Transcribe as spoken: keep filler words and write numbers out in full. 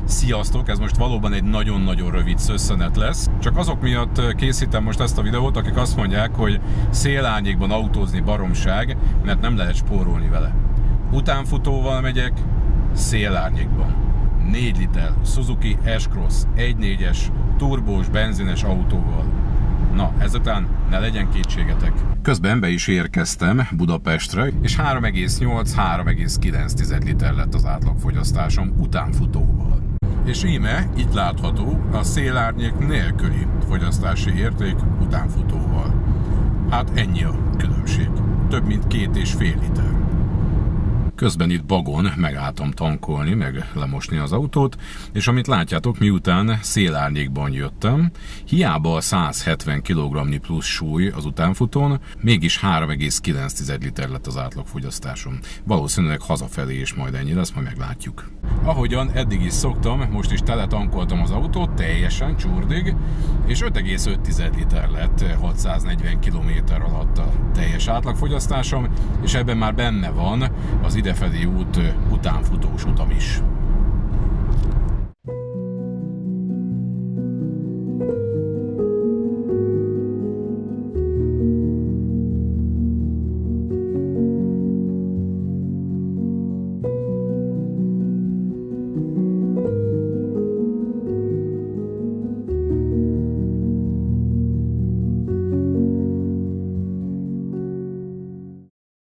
Sziasztok! Ez most valóban egy nagyon-nagyon rövid szösszenet lesz. Csak azok miatt készítem most ezt a videót, akik azt mondják, hogy szélárnyékban autózni baromság, mert nem lehet spórolni vele. Utánfutóval megyek, szélárnyékban. négy liter Suzuki S-Cross egy négyes turbós, benzines autóval. Na, ezután ne legyen kétségetek. Közben be is érkeztem Budapestre, és három egész nyolc - három egész kilenc liter lett az átlagfogyasztásom utánfutóval. És íme, itt látható, a szélárnyék nélküli fogyasztási érték utánfutóval. Hát ennyi a különbség. Több mint két és fél liter. Közben itt Bagon megálltam tankolni, meg lemosni az autót, és amit látjátok, miután szélárnyékban jöttem, hiába a száz hetven kilogramnyi plusz súly az utánfutón, mégis három egész kilenc liter lett az átlagfogyasztásom. Valószínűleg hazafelé is majd ennyi lesz, majd meglátjuk. Ahogyan eddig is szoktam, most is teletankoltam az autót, teljesen csurdig, és öt egész öt liter lett hatszáznegyven kilométer alatt a teljes átlagfogyasztásom, és ebben már benne van az idefelé út utánfutós utam is.